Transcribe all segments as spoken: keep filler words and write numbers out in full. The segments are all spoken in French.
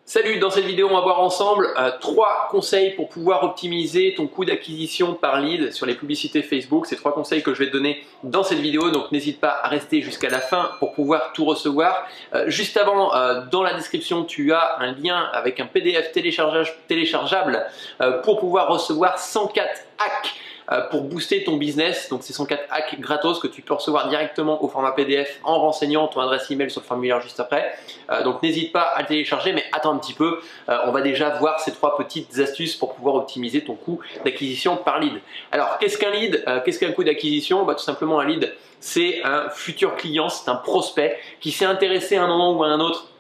Salut, dans cette vidéo on va voir ensemble euh, trois conseils pour pouvoir optimiser ton coût d'acquisition par lead sur les publicités Facebook. C'est trois conseils que je vais te donner dans cette vidéo, donc n'hésite pas à rester jusqu'à la fin pour pouvoir tout recevoir. Euh, juste avant, euh, dans la description tu as un lien avec un P D F téléchargeable, téléchargeable euh, pour pouvoir recevoir cent quatre hacks pour booster ton business. Donc c'est cent quatre hacks gratos que tu peux recevoir directement au format P D F en renseignant ton adresse email sur le formulaire juste après. Euh, donc n'hésite pas à le télécharger, mais attends un petit peu, euh, on va déjà voir ces trois petites astuces pour pouvoir optimiser ton coût d'acquisition par lead. Alors qu'est-ce qu'un lead? euh, Qu'est-ce qu'un coût d'acquisition? Bah, tout simplement un lead, c'est un futur client, c'est un prospect qui s'est intéressé à un moment ou à un autre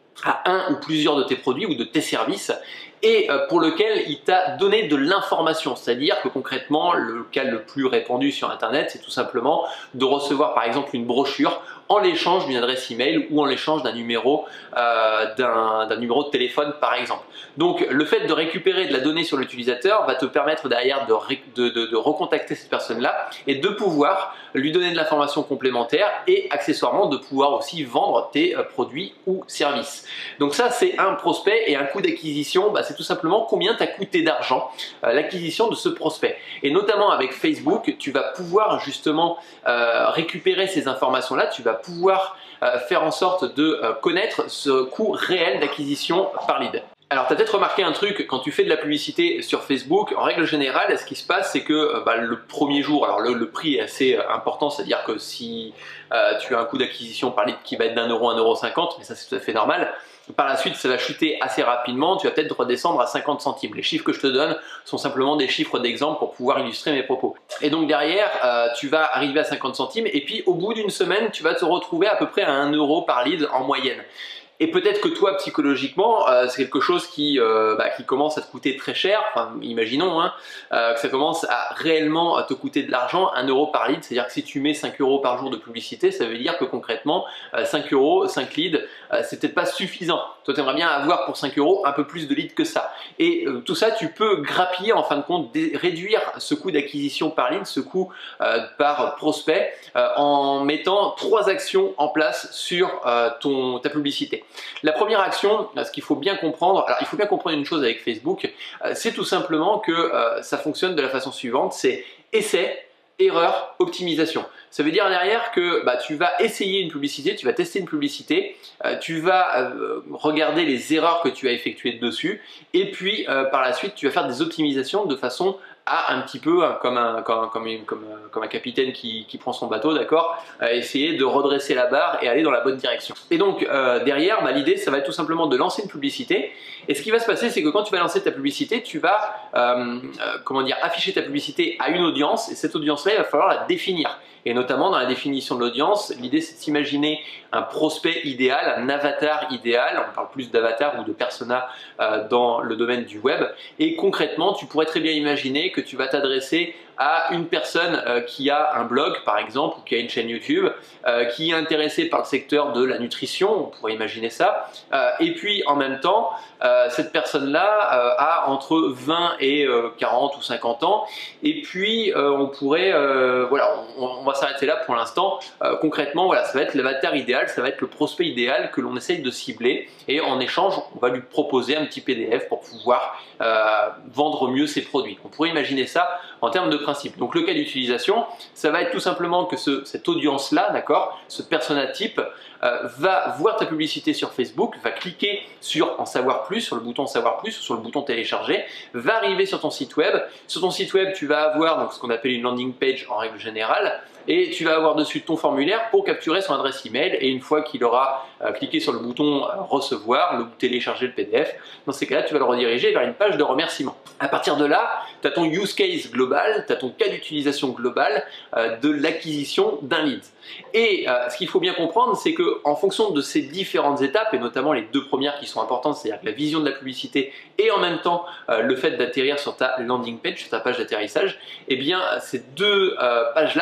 à un ou plusieurs de tes produits ou de tes services et pour lequel il t'a donné de l'information. C'est-à-dire que concrètement, le cas le plus répandu sur Internet, c'est tout simplement de recevoir par exemple une brochure en l'échange d'une adresse email ou en l'échange d'un numéro, euh, d'un numéro de téléphone par exemple. Donc le fait de récupérer de la donnée sur l'utilisateur va te permettre derrière de, de, de, de recontacter cette personne-là et de pouvoir lui donner de l'information complémentaire et accessoirement de pouvoir aussi vendre tes euh, produits ou services. Donc ça c'est un prospect, et un coût d'acquisition, bah, c'est tout simplement combien t'a coûté d'argent euh, l'acquisition de ce prospect. Et notamment avec Facebook, tu vas pouvoir justement euh, récupérer ces informations-là, tu vas pouvoir euh, faire en sorte de euh, connaître ce coût réel d'acquisition par lead. Alors tu as peut-être remarqué un truc, quand tu fais de la publicité sur Facebook, en règle générale, ce qui se passe, c'est que bah, le premier jour, alors le, le prix est assez important, c'est-à-dire que si euh, tu as un coût d'acquisition par lead qui va être d'un euro à un euro cinquante, mais ça c'est tout à fait normal, par la suite ça va chuter assez rapidement, tu vas peut-être redescendre à cinquante centimes. Les chiffres que je te donne sont simplement des chiffres d'exemple pour pouvoir illustrer mes propos. Et donc derrière, euh, tu vas arriver à cinquante centimes et puis au bout d'une semaine, tu vas te retrouver à peu près à un euro par lead en moyenne. Et peut-être que toi, psychologiquement, euh, c'est quelque chose qui, euh, bah, qui commence à te coûter très cher, enfin, imaginons hein, euh, que ça commence à réellement à te coûter de l'argent, un euro par lead, c'est-à-dire que si tu mets cinq euros par jour de publicité, ça veut dire que concrètement, euh, cinq euros, cinq leads, euh, c'est peut-être pas suffisant. Toi, tu aimerais bien avoir pour cinq euros un peu plus de leads que ça. Et euh, tout ça, tu peux grappiller, en fin de compte, réduire ce coût d'acquisition par lead, ce coût euh, par prospect, euh, en mettant trois actions en place sur euh, ton, ta publicité. La première action, ce qu'il faut bien comprendre, alors il faut bien comprendre une chose avec Facebook, c'est tout simplement que euh, ça fonctionne de la façon suivante, c'est essai, erreur, optimisation. Ça veut dire derrière que bah, tu vas essayer une publicité, tu vas tester une publicité, euh, tu vas euh, regarder les erreurs que tu as effectuées dessus et puis euh, par la suite tu vas faire des optimisations de façon à un petit peu hein, comme, un, comme, comme, une, comme, comme un capitaine qui, qui prend son bateau, d'accord, à essayer de redresser la barre et aller dans la bonne direction. Et donc euh, derrière, bah, l'idée ça va être tout simplement de lancer une publicité. Et ce qui va se passer, c'est que quand tu vas lancer ta publicité, tu vas euh, euh, comment dire, afficher ta publicité à une audience, et cette audience-là, il va falloir la définir. Et notamment dans la définition de l'audience, l'idée c'est de s'imaginer un prospect idéal, un avatar idéal, on parle plus d'avatar ou de persona euh, dans le domaine du web, et concrètement tu pourrais très bien imaginer que tu vas t'adresser à une personne euh, qui a un blog par exemple, ou qui a une chaîne YouTube, euh, qui est intéressée par le secteur de la nutrition, on pourrait imaginer ça, euh, et puis en même temps, euh, cette personne-là euh, a entre vingt et quarante ou cinquante ans, et puis euh, on pourrait, euh, voilà, on, on va s'arrêter là pour l'instant. Euh, concrètement, voilà, ça va être l'avatar idéal, ça va être le prospect idéal que l'on essaye de cibler, et en échange, on va lui proposer un petit P D F pour pouvoir euh, vendre mieux ses produits. On pourrait imaginer ça en termes de principe. Donc le cas d'utilisation, ça va être tout simplement que ce, cette audience-là, d'accord, ce persona type, euh, va voir ta publicité sur Facebook, va cliquer sur en savoir plus, sur le bouton en savoir plus, sur le bouton télécharger, va arriver sur ton site web. Sur ton site web, tu vas avoir donc, ce qu'on appelle une landing page en règle générale, et tu vas avoir dessus ton formulaire pour capturer son adresse email, et une fois qu'il aura euh, cliqué sur le bouton euh, recevoir, le télécharger le P D F, dans ces cas-là, tu vas le rediriger vers une page de remerciement. À partir de là, tu as ton use case global, tu as ton cas d'utilisation global euh, de l'acquisition d'un lead. Et euh, ce qu'il faut bien comprendre, c'est que en fonction de ces différentes étapes, et notamment les deux premières qui sont importantes, c'est-à-dire la vision de la publicité et en même temps euh, le fait d'atterrir sur ta landing page, sur ta page d'atterrissage, eh bien ces deux euh, pages-là, enfin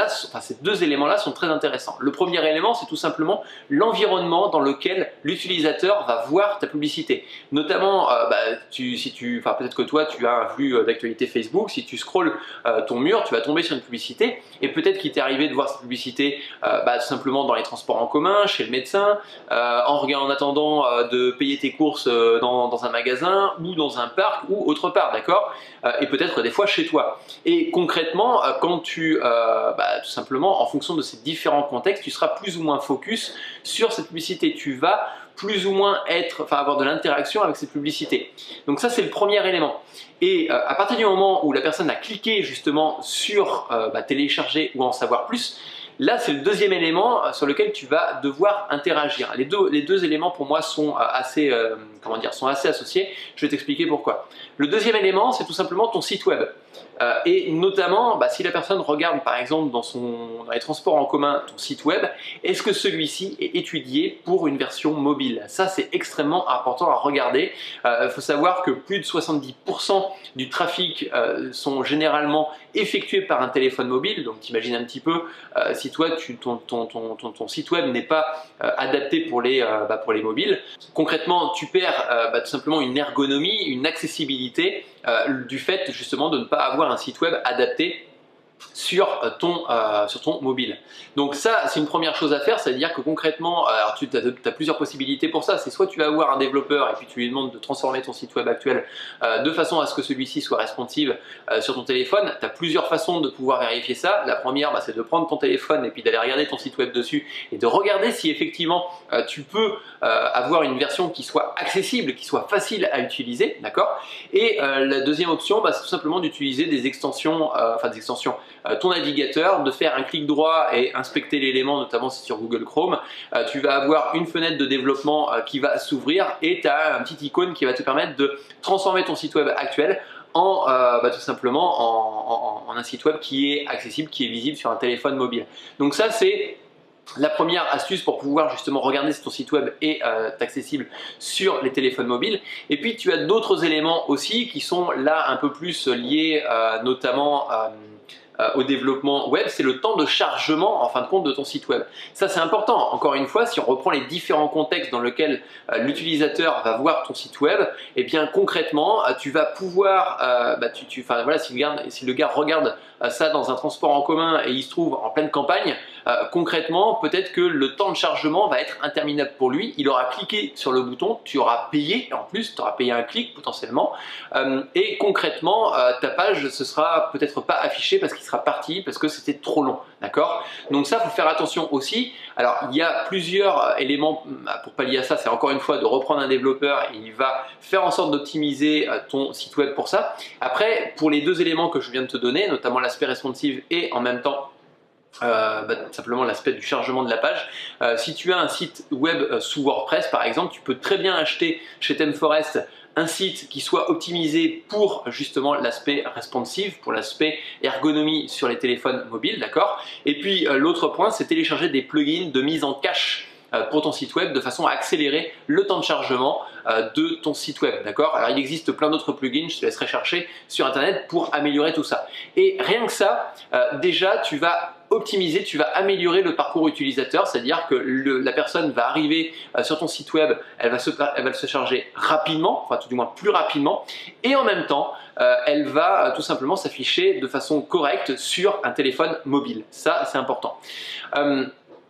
ces deux éléments-là sont très intéressants. Le premier élément, c'est tout simplement l'environnement dans lequel l'utilisateur va voir ta publicité. Notamment, euh, bah, tu, si tu, enfin, peut-être que toi, tu as un flux d'actualité Facebook, si tu scrolles euh, ton mur, tu vas tomber sur une publicité et peut-être qu'il t'est arrivé de voir cette publicité euh, bah, tout simplement dans les transports en commun, chez le médecin, euh, en, en attendant euh, de payer tes courses euh, dans, dans un magasin ou dans un parc ou autre part, d'accord, euh, et peut-être des fois chez toi. Et concrètement, euh, quand tu, euh, bah, tout simplement, en fonction de ces différents contextes, tu seras plus ou moins focus sur cette publicité. Tu vas plus ou moins être, enfin avoir de l'interaction avec cette publicité. Donc ça, c'est le premier élément. Et euh, à partir du moment où la personne a cliqué justement sur euh, bah, télécharger ou en savoir plus, là, c'est le deuxième élément sur lequel tu vas devoir interagir. Les deux, les deux éléments pour moi sont assez, euh, comment dire, sont assez associés. Je vais t'expliquer pourquoi. Le deuxième élément, c'est tout simplement ton site web. Euh, et notamment, bah, si la personne regarde par exemple dans, son, dans les transports en commun ton site web, est-ce que celui-ci est étudié pour une version mobile? Ça, c'est extrêmement important à regarder. Il euh, faut savoir que plus de soixante-dix pour cent du trafic euh, sont généralement effectués par un téléphone mobile. Donc, t'imagines un petit peu, euh, si toi, tu, ton, ton, ton, ton, ton site web n'est pas euh, adapté pour les, euh, bah, pour les mobiles, concrètement, tu perds euh, bah, tout simplement une ergonomie, une accessibilité euh, du fait justement de ne pas avoir un site web adapté sur ton, euh, sur ton mobile. Donc ça, c'est une première chose à faire, c'est-à-dire que concrètement, alors tu as, as plusieurs possibilités pour ça, c'est soit tu vas avoir un développeur et puis tu lui demandes de transformer ton site web actuel euh, de façon à ce que celui-ci soit responsive euh, sur ton téléphone. Tu as plusieurs façons de pouvoir vérifier ça. La première, bah, c'est de prendre ton téléphone et puis d'aller regarder ton site web dessus et de regarder si effectivement euh, tu peux euh, avoir une version qui soit accessible, qui soit facile à utiliser, d'accord. Et euh, la deuxième option, bah, c'est tout simplement d'utiliser des extensions, euh, enfin des extensions, Euh, ton navigateur, de faire un clic droit et inspecter l'élément, notamment si c'est sur Google Chrome. Euh, tu vas avoir une fenêtre de développement euh, qui va s'ouvrir et tu as un petit icône qui va te permettre de transformer ton site web actuel en euh, bah, tout simplement en, en, en un site web qui est accessible, qui est visible sur un téléphone mobile. Donc ça, c'est la première astuce pour pouvoir justement regarder si ton site web est euh, accessible sur les téléphones mobiles. Et puis tu as d'autres éléments aussi qui sont là un peu plus liés euh, notamment euh, au développement web, c'est le temps de chargement en fin de compte de ton site web. Ça, c'est important. Encore une fois, si on reprend les différents contextes dans lesquels euh, l'utilisateur va voir ton site web, et eh bien concrètement, euh, tu vas pouvoir, euh, bah, tu, tu, voilà, si le gars, si le gars regarde euh, ça dans un transport en commun et il se trouve en pleine campagne, euh, concrètement, peut-être que le temps de chargement va être interminable pour lui. Il aura cliqué sur le bouton, tu auras payé, en plus, tu auras payé un clic potentiellement, euh, et concrètement, euh, ta page ne sera peut-être pas affichée parce qu'il sera parti parce que c'était trop long, d'accord. Donc ça, il faut faire attention aussi. Alors il y a plusieurs éléments pour pallier à ça, c'est encore une fois de reprendre un développeur et il va faire en sorte d'optimiser ton site web pour ça. Après, pour les deux éléments que je viens de te donner, notamment l'aspect responsive et en même temps Euh, bah, simplement l'aspect du chargement de la page. Euh, si tu as un site web euh, sous WordPress par exemple, tu peux très bien acheter chez ThemeForest un site qui soit optimisé pour justement l'aspect responsive, pour l'aspect ergonomie sur les téléphones mobiles, d'accord. Et puis euh, l'autre point, c'est télécharger des plugins de mise en cache euh, pour ton site web de façon à accélérer le temps de chargement euh, de ton site web, d'accord. Alors il existe plein d'autres plugins, je te laisserai chercher sur internet pour améliorer tout ça. Et rien que ça, euh, déjà tu vas optimiser, tu vas améliorer le parcours utilisateur, c'est-à-dire que le, la personne va arriver euh, sur ton site web, elle va, se, elle va se charger rapidement, enfin tout du moins plus rapidement, et en même temps, euh, elle va euh, tout simplement s'afficher de façon correcte sur un téléphone mobile. Ça, c'est important. Euh,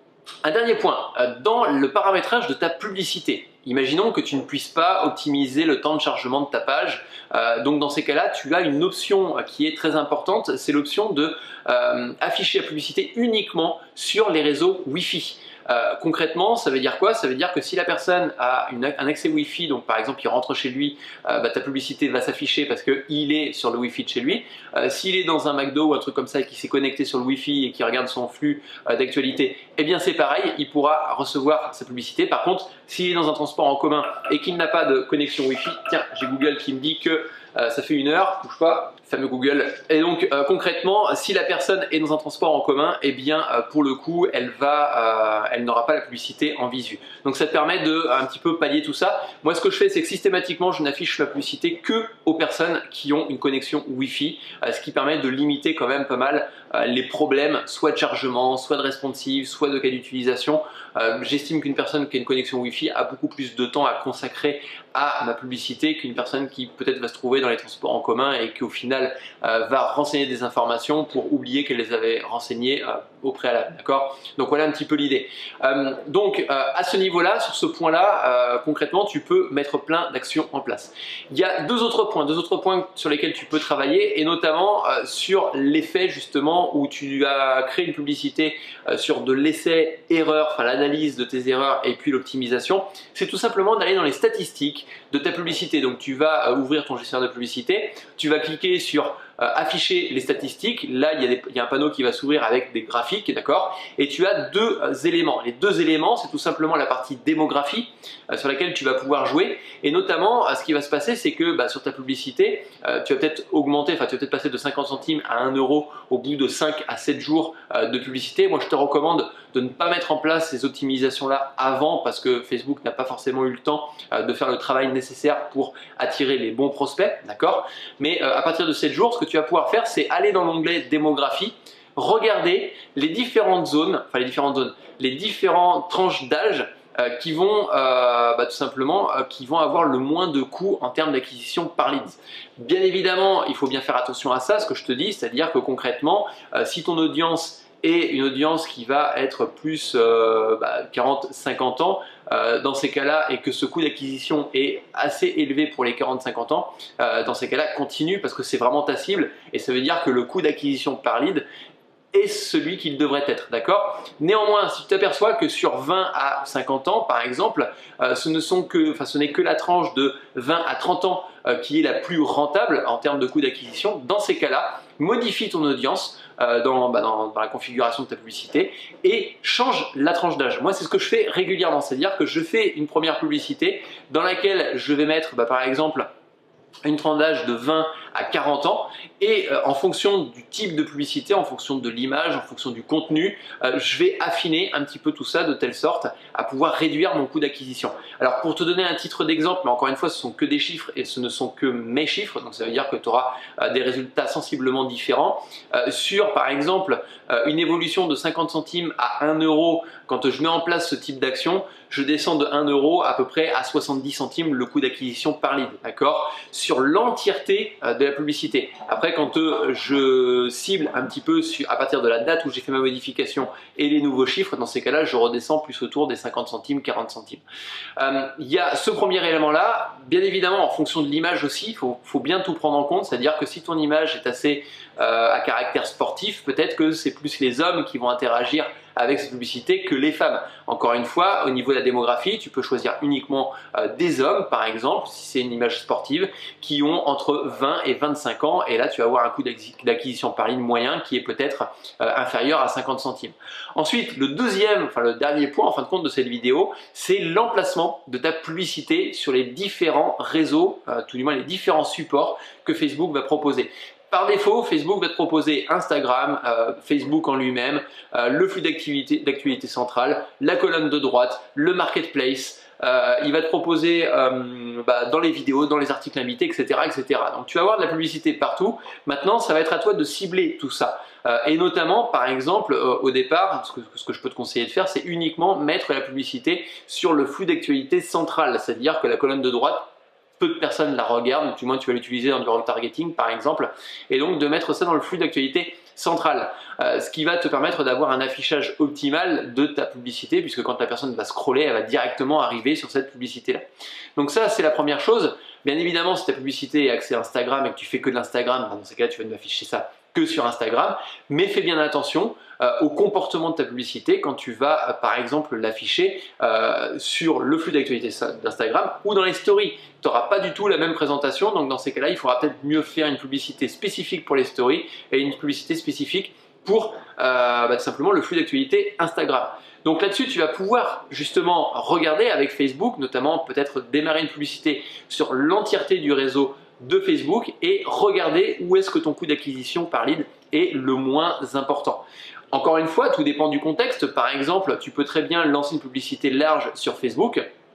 un dernier point, euh, dans le paramétrage de ta publicité, imaginons que tu ne puisses pas optimiser le temps de chargement de ta page. Euh, donc dans ces cas-là, tu as une option qui est très importante, c'est l'option de euh, afficher la publicité uniquement sur les réseaux Wi-Fi. Euh, concrètement, ça veut dire quoi? Ça veut dire que si la personne a une, un accès Wi-Fi, donc par exemple il rentre chez lui, euh, bah, ta publicité va s'afficher parce qu'il est sur le Wi-Fi de chez lui. Euh, S'il est dans un McDo ou un truc comme ça et qui s'est connecté sur le Wi-Fi et qui regarde son flux euh, d'actualité, eh bien c'est pareil, il pourra recevoir sa publicité. Par contre, s'il est dans un transport en commun et qu'il n'a pas de connexion Wi-Fi, tiens, j'ai Google qui me dit que Euh, ça fait une heure, bouge pas, fameux Google. Et donc euh, concrètement, si la personne est dans un transport en commun, eh bien euh, pour le coup, elle va, euh, elle n'aura pas la publicité en visu. Donc ça te permet de un petit peu pallier tout ça. Moi, ce que je fais, c'est que systématiquement, je n'affiche ma publicité que aux personnes qui ont une connexion Wi-Fi, euh, ce qui permet de limiter quand même pas mal euh, les problèmes, soit de chargement, soit de responsive, soit de cas d'utilisation. Euh, J'estime qu'une personne qui a une connexion Wi-Fi a beaucoup plus de temps à consacrer à ma publicité qu'une personne qui peut-être va se trouver dans les transports en commun et qui au final euh, va renseigner des informations pour oublier qu'elle les avait renseignées euh, au préalable. D'accord? Donc voilà un petit peu l'idée. Euh, donc euh, à ce niveau-là, sur ce point-là, euh, concrètement, tu peux mettre plein d'actions en place. Il y a deux autres points, deux autres points sur lesquels tu peux travailler et notamment euh, sur l'effet justement où tu as créé une publicité euh, sur de l'essai-erreur, enfin l'analyse de tes erreurs et puis l'optimisation. C'est tout simplement d'aller dans les statistiques de ta publicité. Donc tu vas euh, ouvrir ton gestionnaire de publicité, tu vas cliquer sur euh, afficher les statistiques. Là il y, a des, il y a un panneau qui va s'ouvrir avec des graphiques, d'accord, et tu as deux euh, éléments. Les deux éléments, c'est tout simplement la partie démographie euh, sur laquelle tu vas pouvoir jouer, et notamment euh, ce qui va se passer, c'est que bah, sur ta publicité euh, tu vas peut-être augmenter, enfin tu vas peut-être passer de cinquante centimes à un euro au bout de cinq à sept jours euh, de publicité. Moi je te recommande de ne pas mettre en place ces optimisations là avant, parce que Facebook n'a pas forcément eu le temps euh, de faire le travail nécessaire pour attirer les bons prospects, d'accord. Mais euh, à partir de sept jours, ce que tu vas pouvoir faire, c'est aller dans l'onglet démographie, regarder les différentes zones, enfin les différentes zones, les différentes tranches d'âge euh, qui vont euh, bah, tout simplement euh, qui vont avoir le moins de coûts en termes d'acquisition par leads. Bien évidemment, il faut bien faire attention à ça, ce que je te dis, c'est-à-dire que concrètement, euh, si ton audience et une audience qui va être plus euh, bah, quarante à cinquante ans, euh, dans ces cas-là, et que ce coût d'acquisition est assez élevé pour les quarante à cinquante ans, euh, dans ces cas-là, continue parce que c'est vraiment ta cible et ça veut dire que le coût d'acquisition par lead est celui qu'il devrait être, d'accord. Néanmoins, si tu t'aperçois que sur vingt à cinquante ans, par exemple, euh, ce ne sont que, enfin, ce n'est que la tranche de vingt à trente ans euh, qui est la plus rentable en termes de coût d'acquisition, dans ces cas-là, modifie ton audience euh, dans, bah, dans, dans la configuration de ta publicité et change la tranche d'âge. Moi, c'est ce que je fais régulièrement, c'est-à-dire que je fais une première publicité dans laquelle je vais mettre, bah, par exemple, une tranche d'âge de vingt à quarante ans et euh, en fonction du type de publicité, en fonction de l'image, en fonction du contenu, euh, je vais affiner un petit peu tout ça de telle sorte à pouvoir réduire mon coût d'acquisition. Alors pour te donner un titre d'exemple, mais encore une fois ce sont que des chiffres et ce ne sont que mes chiffres, donc ça veut dire que tu auras euh, des résultats sensiblement différents. Euh, sur par exemple euh, une évolution de cinquante centimes à un euro, quand je mets en place ce type d'action, je descends de un euro à peu près à soixante-dix centimes le coût d'acquisition par lead, d'accord, sur l'entièreté euh, de la publicité. Après, quand euh, je cible un petit peu sur, à partir de la date où j'ai fait ma modification et les nouveaux chiffres, dans ces cas-là, je redescends plus autour des cinquante centimes, quarante centimes. Euh, il y a ce premier élément-là. Bien évidemment, en fonction de l'image aussi, il faut, faut bien tout prendre en compte, c'est-à-dire que si ton image est assez euh, à caractère sportif, peut-être que c'est plus les hommes qui vont interagir avec cette publicité que les femmes. Encore une fois, au niveau de la démographie, tu peux choisir uniquement euh, des hommes, par exemple, si c'est une image sportive, qui ont entre vingt et vingt-cinq ans, et là tu vas avoir un coût d'acquisition par ligne moyen qui est peut-être euh, inférieur à cinquante centimes. Ensuite, le deuxième, enfin le dernier point en fin de compte de cette vidéo, c'est l'emplacement de ta publicité sur les différents réseaux, euh, tout du moins les différents supports que Facebook va proposer. Par défaut, Facebook va te proposer Instagram, euh, Facebook en lui-même, euh, le flux d'actualité d'actualité centrale, la colonne de droite, le marketplace. Euh, il va te proposer euh, bah, dans les vidéos, dans les articles invités, et cetera, et cetera. Donc tu vas avoir de la publicité partout. Maintenant, ça va être à toi de cibler tout ça. Euh, et notamment, par exemple, euh, au départ, ce que, ce que je peux te conseiller de faire, c'est uniquement mettre la publicité sur le flux d'actualité central. C'est-à-dire que la colonne de droite, peu de personnes la regardent, du moins tu vas l'utiliser dans du retargeting par exemple, et donc de mettre ça dans le flux d'actualité central, euh, ce qui va te permettre d'avoir un affichage optimal de ta publicité, puisque quand la personne va scroller, elle va directement arriver sur cette publicité là. Donc ça c'est la première chose. Bien évidemment, si ta publicité est axée Instagram et que tu fais que de l'Instagram, dans ces cas tu vas m'afficher ça que sur Instagram, mais fais bien attention euh, au comportement de ta publicité quand tu vas euh, par exemple l'afficher euh, sur le flux d'actualité d'Instagram ou dans les stories. Tu n'auras pas du tout la même présentation, donc dans ces cas-là, il faudra peut-être mieux faire une publicité spécifique pour les stories et une publicité spécifique pour euh, bah, tout simplement le flux d'actualité Instagram. Donc là-dessus, tu vas pouvoir justement regarder avec Facebook, notamment peut-être démarrer une publicité sur l'entièreté du réseau de Facebook et regarder où est-ce que ton coût d'acquisition par lead est le moins important. Encore une fois, tout dépend du contexte. Par exemple, tu peux très bien lancer une publicité large sur Facebook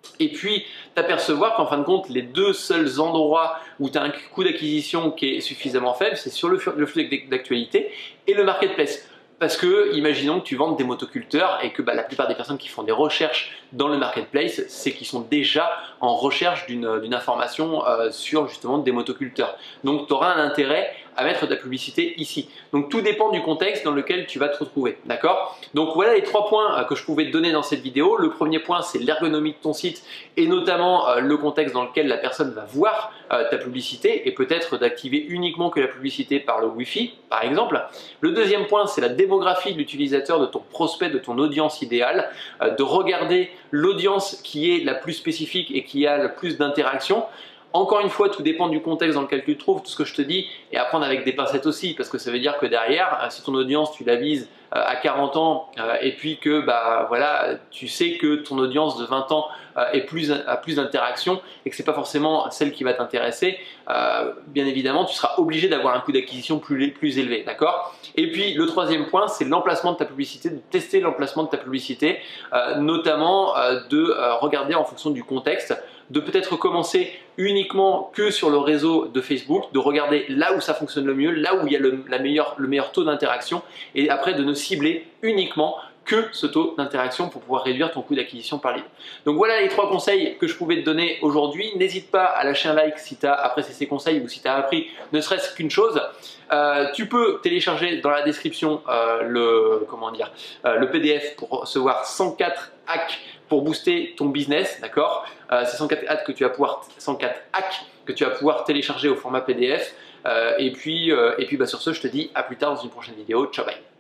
Et puis t'apercevoir qu'en fin de compte, les deux seuls endroits où tu as un coût d'acquisition qui est suffisamment faible, c'est sur le flux d'actualité et le marketplace. Parce que, imaginons que tu vendes des motoculteurs et que bah, la plupart des personnes qui font des recherches dans le marketplace, c'est qu'ils sont déjà en recherche d'une information euh, sur justement des motoculteurs. Donc, tu auras un intérêt à mettre de la publicité ici. Donc, tout dépend du contexte dans lequel tu vas te retrouver. D'accord? Donc, voilà les trois points euh, que je pouvais te donner dans cette vidéo. Le premier point, c'est l'ergonomie de ton site et notamment euh, le contexte dans lequel la personne va voir euh, ta publicité et peut-être d'activer uniquement que la publicité par le Wi-Fi, par exemple. Le deuxième point, c'est la démographie de l'utilisateur, de ton prospect, de ton audience idéale, euh, de regarder l'audience qui est la plus spécifique et qui a le plus d'interaction. Encore une fois, tout dépend du contexte dans lequel tu te trouves, tout ce que je te dis, et à prendre avec des pincettes aussi, parce que ça veut dire que derrière, si ton audience, tu la vises à quarante ans, et puis que bah, voilà, tu sais que ton audience de vingt ans est plus, a plus d'interaction, et que ce n'est pas forcément celle qui va t'intéresser, euh, bien évidemment, tu seras obligé d'avoir un coût d'acquisition plus, plus élevé, d'accord? Et puis, le troisième point, c'est l'emplacement de ta publicité, de tester l'emplacement de ta publicité, euh, notamment euh, de euh, regarder en fonction du contexte, de peut-être commencer uniquement que sur le réseau de Facebook, de regarder là où ça fonctionne le mieux, là où il y a le, la meilleure, le meilleur taux d'interaction et après de ne cibler uniquement que ce taux d'interaction pour pouvoir réduire ton coût d'acquisition par lead. Donc voilà les trois conseils que je pouvais te donner aujourd'hui. N'hésite pas à lâcher un like si tu as apprécié ces conseils ou si tu as appris ne serait-ce qu'une chose. Euh, tu peux télécharger dans la description euh, le, comment dire, euh, le P D F pour recevoir cent quatre hacks pour booster ton business, d'accord? euh, C'est cent quatre hacks que tu vas pouvoir, cent quatre hacks que tu vas pouvoir télécharger au format P D F. Euh, et puis, euh, et puis bah, sur ce, je te dis à plus tard dans une prochaine vidéo. Ciao, bye!